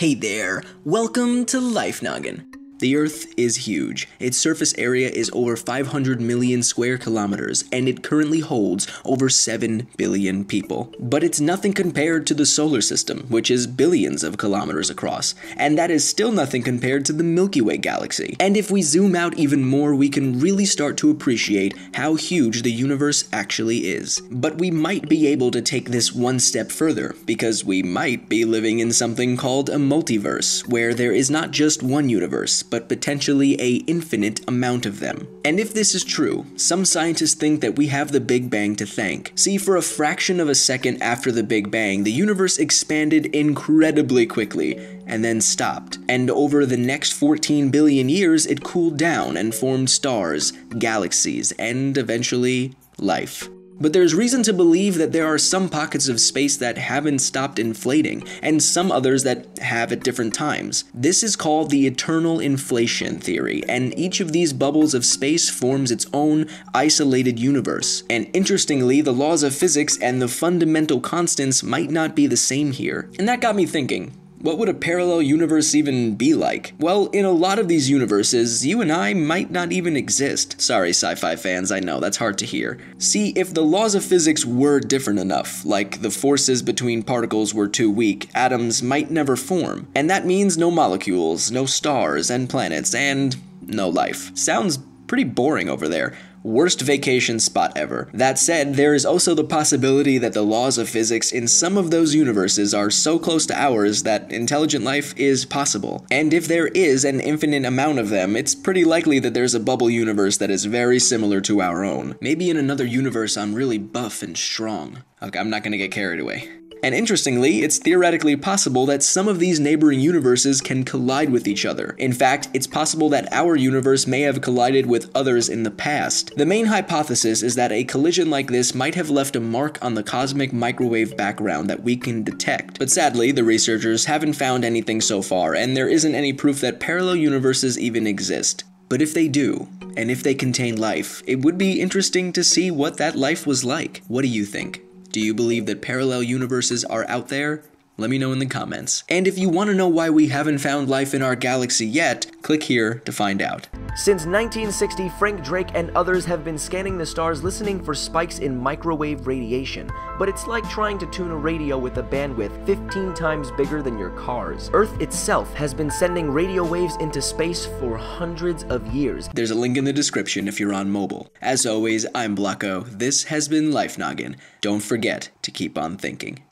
Hey there, welcome to Life Noggin. The Earth is huge. Its surface area is over 500 million square kilometers, and it currently holds over 7 billion people. But it's nothing compared to the solar system, which is billions of kilometers across, and that is still nothing compared to the Milky Way galaxy. And if we zoom out even more, we can really start to appreciate how huge the universe actually is. But we might be able to take this one step further, because we might be living in something called a multiverse, where there is not just one universe, but potentially an infinite amount of them. And if this is true, some scientists think that we have the Big Bang to thank. See, for a fraction of a second after the Big Bang, the universe expanded incredibly quickly, and then stopped. And over the next 14 billion years, it cooled down and formed stars, galaxies, and eventually, life. But there's reason to believe that there are some pockets of space that haven't stopped inflating, and some others that have at different times. This is called the eternal inflation theory, and each of these bubbles of space forms its own isolated universe. And interestingly, the laws of physics and the fundamental constants might not be the same here. And that got me thinking. What would a parallel universe even be like? Well, in a lot of these universes, you and I might not even exist. Sorry, sci-fi fans, I know, that's hard to hear. See, if the laws of physics were different enough, like the forces between particles were too weak, atoms might never form. And that means no molecules, no stars and planets, and no life. Sounds pretty boring over there. Worst vacation spot ever. That said, there is also the possibility that the laws of physics in some of those universes are so close to ours that intelligent life is possible. And if there is an infinite amount of them, it's pretty likely that there's a bubble universe that is very similar to our own. Maybe in another universe I'm really buff and strong. Okay, I'm not gonna get carried away. And interestingly, it's theoretically possible that some of these neighboring universes can collide with each other. In fact, it's possible that our universe may have collided with others in the past. The main hypothesis is that a collision like this might have left a mark on the cosmic microwave background that we can detect. But sadly, the researchers haven't found anything so far, and there isn't any proof that parallel universes even exist. But if they do, and if they contain life, it would be interesting to see what that life was like. What do you think? Do you believe that parallel universes are out there? Let me know in the comments. And if you want to know why we haven't found life in our galaxy yet, click here to find out. Since 1960, Frank Drake and others have been scanning the stars listening for spikes in microwave radiation. But it's like trying to tune a radio with a bandwidth 15 times bigger than your car's. Earth itself has been sending radio waves into space for hundreds of years. There's a link in the description if you're on mobile. As always, I'm Blocko. This has been Life Noggin. Don't forget to keep on thinking.